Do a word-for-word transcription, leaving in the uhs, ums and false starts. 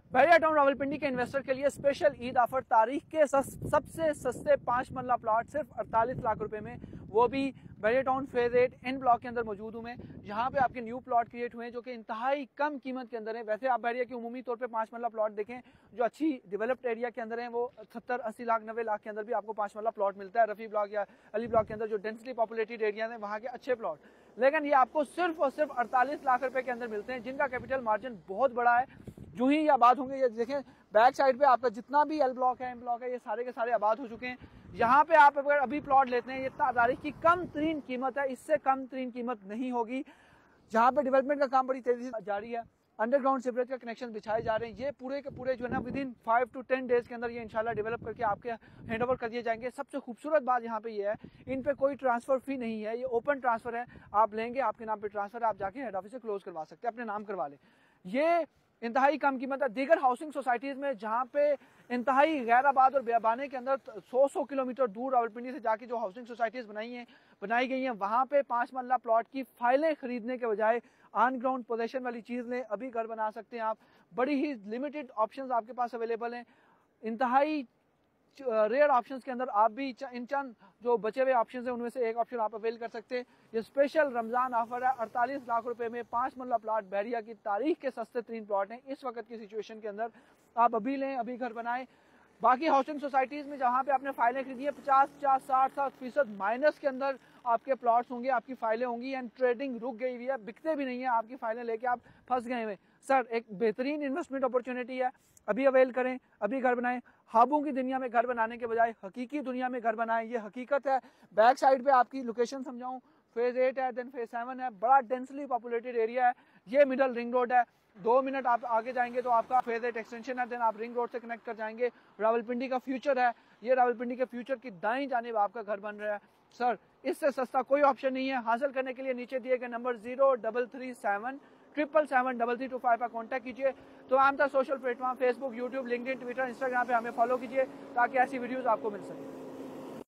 बहरिया town Rawalpindi के investor के लिए स्पेशल ईद ऑफर, तारीख के सस, सबसे सस्ते पांच मरला प्लॉट सिर्फ अड़तालीस लाख रुपए में, वो भी Bahria Town phase eight in block के अंदर मौजूद हूँ मैं, जहाँ पे आपके न्यू प्लॉट क्रिएट हुए हैं जो कि इंतहाई कम कीमत के अंदर है। वैसे आप बहरिया के उमूमी तौर पे पांच मरला प्लॉट देखें जो अच्छी डेवलप्ड एरिया के अंदर है, वो सत्तर अस्सी लाख नब्बे लाख के अंदर भी आपको पांच मरला प्लॉट मिलता है। रफी ब्लॉक या अली ब्लॉक के अंदर जो डेंसली पॉपुलेटेड एरिया है वहाँ के अच्छे प्लॉट, लेकिन ये आपको सिर्फ और सिर्फ अड़तालीस लाख रुपए के अंदर मिलते हैं, जिनका कैपिटल मार्जिन बहुत बड़ा है। जो ही ये आबाद होंगे, ये देखें बैक साइड पे आपका जितना भी एल ब्लॉक है, एम ब्लॉक है, ये सारे के सारे आबाद हो चुके हैं। यहाँ पे आप अगर अभी प्लॉट लेते हैं, ये तारीख की कम तरीन कीमत है, इससे कम तरीन कीमत नहीं होगी। जहाँ पे डेवलपमेंट का काम बड़ी तेजी से जारी है, अंडरग्राउंड सीवरेज का कनेक्शन बिछाए जा रहे हैं, ये पूरे के पूरे जो है ना within five to ten days के अंदर ये इंशाल्लाह डेवलप करके आपके हैंड ओवर कर दिए जाएंगे। सबसे खूबसूरत बात यहाँ पे ये है, इन पे कोई ट्रांसफर फी नहीं है, ये ओपन ट्रांसफर है। आप लेंगे, आपके नाम पे ट्रांसफर है, आप जाके हेड ऑफिस से क्लोज करवा सकते हैं, अपने नाम करवा लें। ये इंतहाई कम कीमत है। दीगर हाउसिंग सोसाइटीज में जहाँ पे इंतहाई गैराबाद और बेबाने के अंदर सौ सौ किलोमीटर दूर रावलपिंडी से जाके जो हाउसिंग सोसाइटीज बनाई हैं बनाई गई हैं, वहाँ पे पांच मरला प्लॉट की फाइलें खरीदने के बजाय ऑन ग्राउंड पोजेशन वाली चीज लें, अभी घर बना सकते हैं आप। बड़ी ही लिमिटेड ऑप्शंस आपके पास अवेलेबल हैं, इंतहाई रेयर ऑप्शंस के अंदर आप भी इन चंद जो बचे हुए ऑप्शंस हैं उनमें से एक ऑप्शन आप अवेल कर सकते हैं। ये स्पेशल रमजान ऑफर है, अड़तालीस लाख रुपए में पांच मरला प्लॉट, बहरिया की तारीख के सस्ते तीन प्लॉट हैं इस वक्त की सिचुएशन के अंदर। आप अभी लें, अभी घर बनाएं। बाकी हाउसिंग सोसाइटीज में जहां पे आपने फाइलें खरीदी है, पचास पचास साठ साठ फीसद माइनस के अंदर आपके प्लॉट्स होंगे, आपकी फाइलें होंगी, एंड ट्रेडिंग रुक गई हुई है, बिकते भी नहीं है, आपकी फाइलें लेके आप फंस गए हुए। सर, एक बेहतरीन इन्वेस्टमेंट अपॉर्चुनिटी है, अभी अवेल करें, अभी घर बनाएं। ख्वाबों की दुनिया में घर बनाने के बजाय हकीकी दुनिया में घर बनाएं, ये हकीकत है। बैक साइड पे आपकी लोकेशन समझाऊं, फेज एट है, देन फेज सेवन है, बड़ा डेंसली पॉपुलेटेड एरिया है। ये मिडल रिंग रोड है, दो मिनट आप आगे जाएंगे तो आपका फेज एट एक्सटेंशन है, देन आप रिंग रोड से कनेक्ट कर जाएंगे। रावलपिंडी का फ्यूचर है, ये रावलपिंडी के फ्यूचर की दाईं जानिब आपका घर बन रहा है। सर, इससे सस्ता कोई ऑप्शन नहीं है। हासिल करने के लिए नीचे दिए गए number zero double three seven triple seven double three two five पर कॉन्टैक्ट कीजिए। तो आम था social platform Facebook, YouTube, LinkedIn, Twitter, Instagram पे हमें फॉलो कीजिए ताकि ऐसी वीडियोस आपको मिल सके।